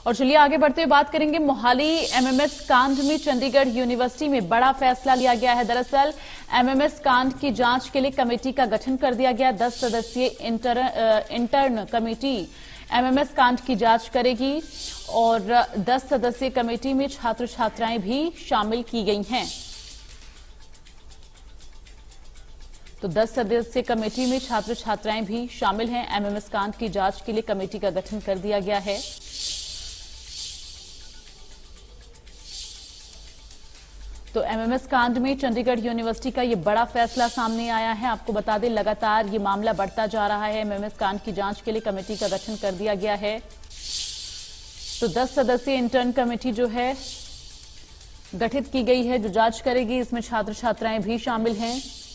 और चलिए आगे बढ़ते हुए बात करेंगे मोहाली एमएमएस कांड में चंडीगढ़ यूनिवर्सिटी में बड़ा फैसला लिया गया है। दरअसल एमएमएस कांड की जांच के लिए कमेटी का गठन कर दिया गया। 10 सदस्यीय इंटर्न कमेटी एमएमएस कांड की जांच करेगी और 10 सदस्यीय कमेटी में छात्र छात्राएं भी शामिल की गई हैं। तो 10 सदस्यीय कमेटी में छात्र छात्राएं भी शामिल हैं। एमएमएस कांड की जांच के लिए कमेटी का गठन कर दिया गया है। तो एमएमएस कांड में चंडीगढ़ यूनिवर्सिटी का ये बड़ा फैसला सामने आया है। आपको बता दें लगातार ये मामला बढ़ता जा रहा है। एमएमएस कांड की जांच के लिए कमेटी का गठन कर दिया गया है। तो 10 सदस्यीय इंटर्न कमेटी जो है गठित की गई है जो जांच करेगी। इसमें छात्र छात्राएं भी शामिल हैं।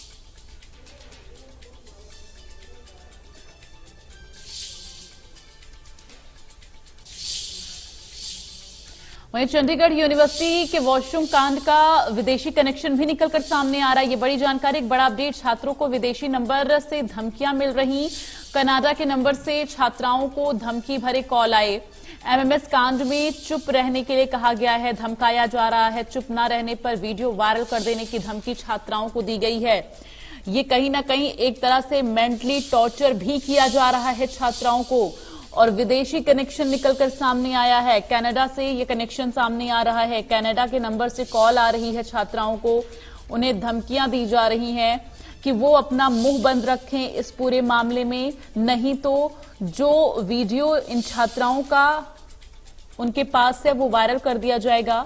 वहीं चंडीगढ़ यूनिवर्सिटी के वॉशरूम कांड का विदेशी कनेक्शन भी निकलकर सामने आ रहा है। ये बड़ी जानकारी, एक बड़ा अपडेट। छात्रों को विदेशी नंबर से धमकियां मिल रही। कनाडा के नंबर से छात्राओं को धमकी भरे कॉल आए। एमएमएस कांड में चुप रहने के लिए कहा गया है, धमकाया जा रहा है। चुप न रहने पर वीडियो वायरल कर देने की धमकी छात्राओं को दी गई है। ये कहीं ना कहीं एक तरह से मेंटली टॉर्चर भी किया जा रहा है छात्राओं को। और विदेशी कनेक्शन निकलकर सामने आया है। कनाडा से ये कनेक्शन सामने आ रहा है। कनाडा के नंबर से कॉल आ रही है छात्राओं को। उन्हें धमकियां दी जा रही हैं कि वो अपना मुंह बंद रखें इस पूरे मामले में, नहीं तो जो वीडियो इन छात्राओं का उनके पास है वो वायरल कर दिया जाएगा।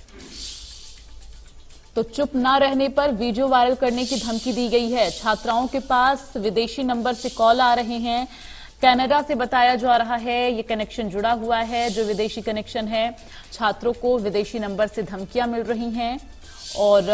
तो चुप ना रहने पर वीडियो वायरल करने की धमकी दी गई है। छात्राओं के पास विदेशी नंबर से कॉल आ रहे हैं। कनाडा से बताया जा रहा है ये कनेक्शन जुड़ा हुआ है, जो विदेशी कनेक्शन है। छात्रों को विदेशी नंबर से धमकियां मिल रही हैं और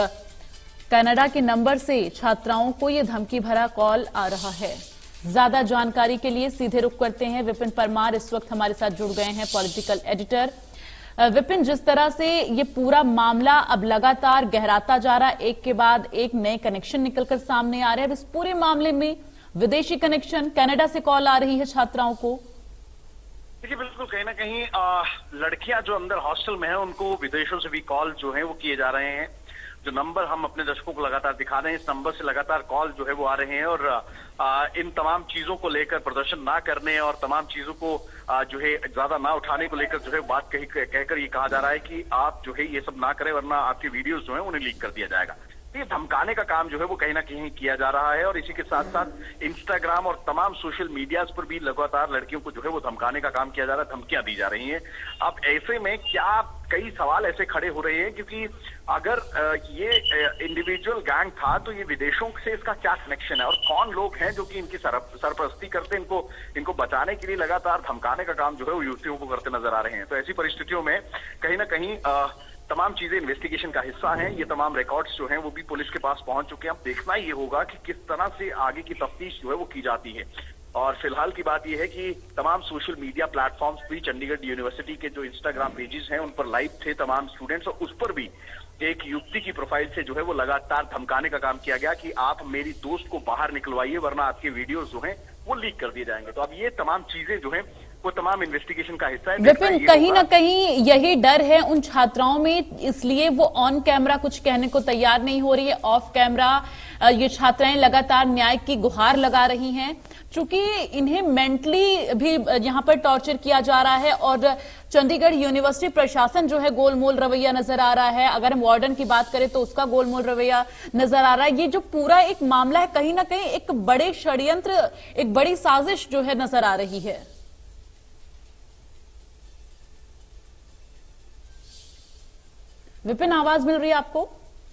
कनाडा के नंबर से छात्राओं को ये धमकी भरा कॉल आ रहा है। ज्यादा जानकारी के लिए सीधे रुख करते हैं। विपिन परमार इस वक्त हमारे साथ जुड़ गए हैं, पॉलिटिकल एडिटर। विपिन, जिस तरह से ये पूरा मामला अब लगातार गहराता जा रहा है, एक के बाद एक नए कनेक्शन निकलकर सामने आ रहे हैं। इस पूरे मामले में विदेशी कनेक्शन, कनाडा से कॉल आ रही है छात्राओं को। देखिए, बिल्कुल कहीं ना कहीं लड़कियां जो अंदर हॉस्टल में हैं उनको विदेशों से भी कॉल जो है वो किए जा रहे हैं। जो नंबर हम अपने दर्शकों को लगातार दिखा रहे हैं, इस नंबर से लगातार कॉल जो है वो आ रहे हैं और इन तमाम चीजों को लेकर, प्रदर्शन ना करने और तमाम चीजों को जो है ज्यादा ना उठाने को लेकर जो है बात कहकर ये कहा जा रहा है कि आप जो है ये सब ना करें वरना आपकी वीडियोस जो है उन्हें लीक कर दिया जाएगा। ये धमकाने का काम जो है वो कहीं ना कहीं किया जा रहा है और इसी के साथ साथ इंस्टाग्राम और तमाम सोशल मीडियाज पर भी लगातार लड़कियों को जो है वो धमकाने का काम किया जा रहा है, धमकियां दी जा रही हैं। अब ऐसे में क्या कई सवाल ऐसे खड़े हो रहे हैं, क्योंकि अगर ये इंडिविजुअल गैंग था तो ये विदेशों से इसका क्या कनेक्शन है और कौन लोग हैं जो कि इनकी सरपरस्ती करते, इनको बचाने के लिए लगातार धमकाने का काम जो है वो युवतियों को करते नजर आ रहे हैं। तो ऐसी परिस्थितियों में कहीं ना कहीं तमाम चीजें इन्वेस्टिगेशन का हिस्सा हैं। ये तमाम रिकॉर्ड्स जो हैं वो भी पुलिस के पास पहुंच चुके हैं। अब देखना ये होगा कि किस तरह से आगे की तफ्तीश जो है वो की जाती है। और फिलहाल की बात यह है कि तमाम सोशल मीडिया प्लेटफॉर्म्स भी चंडीगढ़ यूनिवर्सिटी के जो इंस्टाग्राम पेजेस हैं उन पर लाइव थे तमाम स्टूडेंट्स, और उस पर भी एक युवती की प्रोफाइल से जो है वो लगातार धमकाने का काम किया गया कि आप मेरी दोस्त को बाहर निकलवाइए वरना आपके वीडियोस जो हैं वो लीक कर दिए जाएंगे। तो अब ये तमाम चीजें जो है वो तमाम इन्वेस्टिगेशन का हिस्सा है। विपिन, कहीं ना कहीं यही डर है उन छात्राओं में, इसलिए वो ऑन कैमरा कुछ कहने को तैयार नहीं हो रही है। ऑफ कैमरा ये छात्राएं लगातार न्याय की गुहार लगा रही हैं, क्योंकि इन्हें मेंटली भी यहाँ पर टॉर्चर किया जा रहा है। और चंडीगढ़ यूनिवर्सिटी प्रशासन जो है गोलमोल रवैया नजर आ रहा है। अगर हम वार्डन की बात करें तो उसका गोलमोल रवैया नजर आ रहा है। ये जो पूरा एक मामला है, कहीं ना कहीं एक बड़े षड्यंत्र, एक बड़ी साजिश जो है नजर आ रही है। विपिन, आवाज मिल रही है आपको?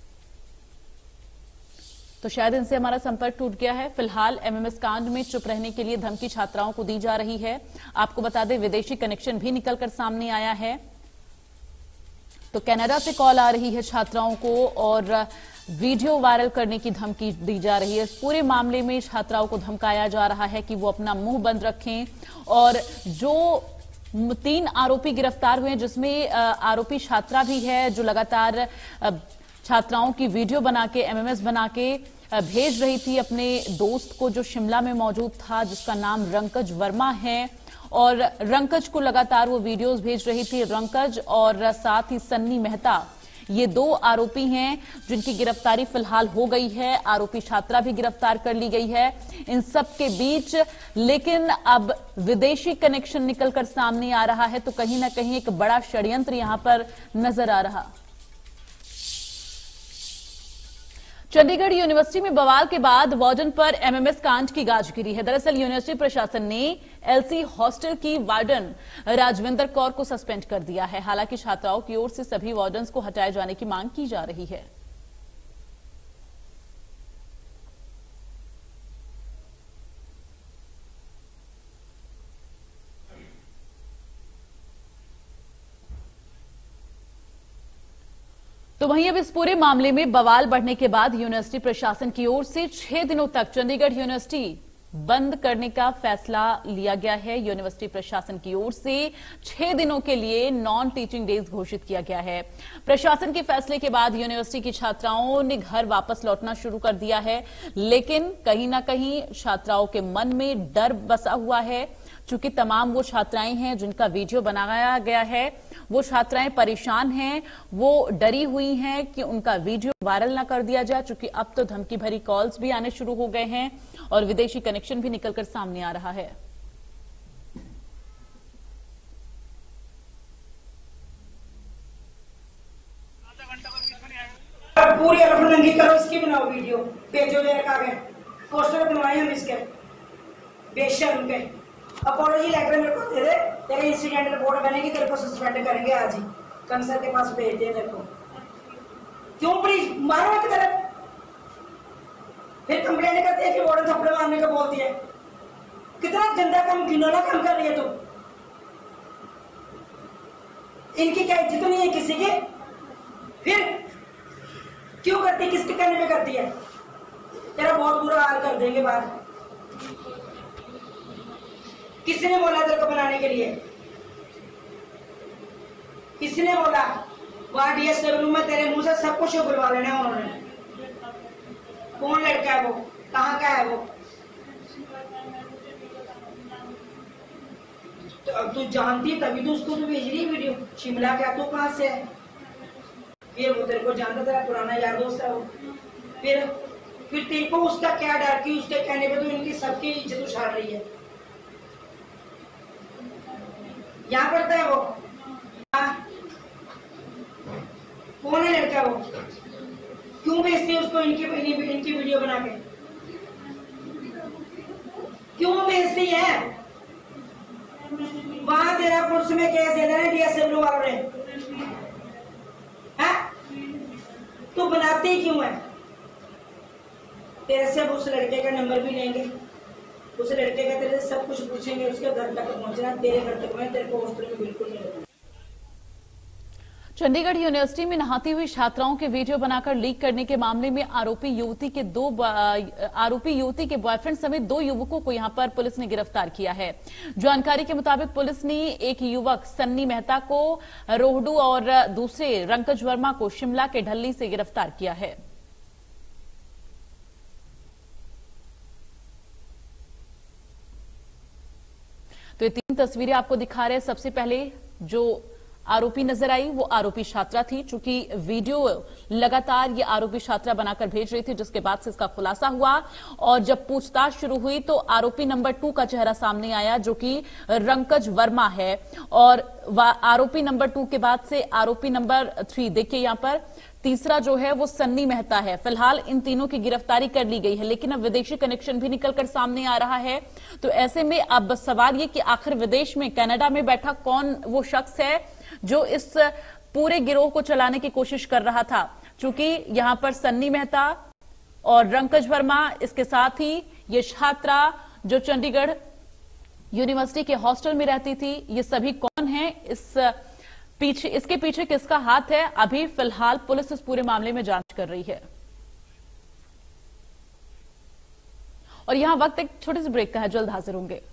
तो शायद इनसे हमारा संपर्क टूट गया है। फिलहाल एमएमएस कांड में चुप रहने के लिए धमकी छात्राओं को दी जा रही है। आपको बता दें विदेशी कनेक्शन भी निकलकर सामने आया है। तो कनाडा से कॉल आ रही है छात्राओं को और वीडियो वायरल करने की धमकी दी जा रही है। इस पूरे मामले में छात्राओं को धमकाया जा रहा है कि वो अपना मुंह बंद रखें। और जो 3 आरोपी गिरफ्तार हुए हैं, जिसमें आरोपी छात्रा भी है जो लगातार छात्राओं की वीडियो बना के, एमएमएस बना के भेज रही थी अपने दोस्त को जो शिमला में मौजूद था, जिसका नाम रंकज वर्मा है। और रंकज को लगातार वो वीडियोस भेज रही थी। रंकज और साथ ही सन्नी मेहता, ये दो आरोपी हैं जिनकी गिरफ्तारी फिलहाल हो गई है। आरोपी छात्रा भी गिरफ्तार कर ली गई है। इन सब के बीच लेकिन अब विदेशी कनेक्शन निकलकर सामने आ रहा है, तो कहीं ना कहीं एक बड़ा षड्यंत्र यहां पर नजर आ रहा। चंडीगढ़ यूनिवर्सिटी में बवाल के बाद वार्डन पर एमएमएस कांड की गाज गिरी है। दरअसल यूनिवर्सिटी प्रशासन ने एलसी हॉस्टल की वार्डन राजविंदर कौर को सस्पेंड कर दिया है। हालांकि छात्राओं की ओर से सभी वार्डन्स को हटाए जाने की मांग की जा रही है। तो वहीं अब इस पूरे मामले में बवाल बढ़ने के बाद यूनिवर्सिटी प्रशासन की ओर से 6 दिनों तक चंडीगढ़ यूनिवर्सिटी बंद करने का फैसला लिया गया है। यूनिवर्सिटी प्रशासन की ओर से 6 दिनों के लिए नॉन टीचिंग डेज घोषित किया गया है। प्रशासन के फैसले के बाद यूनिवर्सिटी की छात्राओं ने घर वापस लौटना शुरू कर दिया है, लेकिन कहीं ना कहीं छात्राओं के मन में डर बसा हुआ है। चूंकि तमाम वो छात्राएं हैं जिनका वीडियो बनाया गया है, वो छात्राएं परेशान हैं, वो डरी हुई हैं कि उनका वीडियो वायरल ना कर दिया जाए। चूंकि अब तो धमकी भरी कॉल्स भी आने शुरू हो गए हैं और विदेशी कनेक्शन भी निकलकर सामने आ रहा है। पूरी नंगी करो, इसकी बनाओ वीडियो, भेजो मेरे कागज, पोस्टर बनवाए हम इसके, बेशर्म के। अपॉलॉजी लेटर मेरे को दे दे, तेरे इंसिडेंट रिपोर्ट बनेगी, तेरे को सस्पेंड करेंगे आज ही। कंसर के पास भेज दे मेरे को। क्यों प्लीज मारो एक तरफ, फिर कंप्लेंट करते हैं कि वार्डन थप्पड़ मारने का बोलती है। कितना गंदा काम, घिनौना काम कर रही है तुम। इनकी क्या इज्जत नहीं है किसी की? फिर क्यों करती, किसके कहने पे करती है? तेरा बहुत बुरा हाल कर देंगे बाहर। किसने बोला तेरे को बनाने के लिए? किसने बोला? वहां डीएसडब्ल्यू में तेरे मुंह से सब कुछ बुलवा लेना उन्होंने। कौन लड़का है वो, कहाँ का है वो? तो अब तू जानती तभी तो उसको तो भेज रही वीडियो। शिमला क्या तू कहाँ से है? फिर वो तेरे को जानता था, पुराना यार दोस्त है वो। फिर तेरे को उसका क्या डर कि उसके कहने पे तो इनकी सबकी इज्जत उछाल रही है। यहाँ पढ़ता है वो? कौन है लड़का वो? क्यों भेजती है उसको इनकी वीडियो बना के? क्यों भेजती है? वहां तेरा पुलिस में केस दे देना डीएसडब्ल्यू वालों ने। तू बनाती क्यों है? तेरे से उस लड़के का नंबर भी लेंगे, उस लड़के का तेरे से सब कुछ पूछेंगे, उसके घर तक पहुंचना, तेरे घर तक मैं तेरे को हॉस्टल में बिल्कुल नहीं रखूंगा। चंडीगढ़ यूनिवर्सिटी में नहाती हुई छात्राओं के वीडियो बनाकर लीक करने के मामले में आरोपी युवती के बॉयफ्रेंड समेत 2 युवकों को यहां पर पुलिस ने गिरफ्तार किया है। जानकारी के मुताबिक पुलिस ने एक युवक सन्नी मेहता को रोहडू और दूसरे रंकज वर्मा को शिमला के ढल्ली से गिरफ्तार किया है। तो ये 3 तस्वीरें आपको दिखा रहे हैं। सबसे पहले जो आरोपी नजर आई वो आरोपी छात्रा थी। चूंकि वीडियो लगातार ये आरोपी छात्रा बनाकर भेज रही थी, जिसके बाद से इसका खुलासा हुआ और जब पूछताछ शुरू हुई तो आरोपी नंबर 2 का चेहरा सामने आया, जो कि रंकज वर्मा है। और आरोपी नंबर 2 के बाद से आरोपी नंबर 3, देखिए यहां पर तीसरा जो है वो सन्नी मेहता है। फिलहाल इन तीनों की गिरफ्तारी कर ली गई है, लेकिन अब विदेशी कनेक्शन भी निकलकर सामने आ रहा है। तो ऐसे में अब सवाल ये कि आखिर विदेश में कनाडा में बैठा कौन वो शख्स है जो इस पूरे गिरोह को चलाने की कोशिश कर रहा था। चूंकि यहां पर सन्नी मेहता और रंकज वर्मा, इसके साथ ही ये छात्रा जो चंडीगढ़ यूनिवर्सिटी के हॉस्टल में रहती थी, ये सभी कौन है, इसके पीछे किसका हाथ है, अभी फिलहाल पुलिस इस पूरे मामले में जांच कर रही है। और यहां वक्त एक छोटे से ब्रेक का है, जल्द हाजिर होंगे।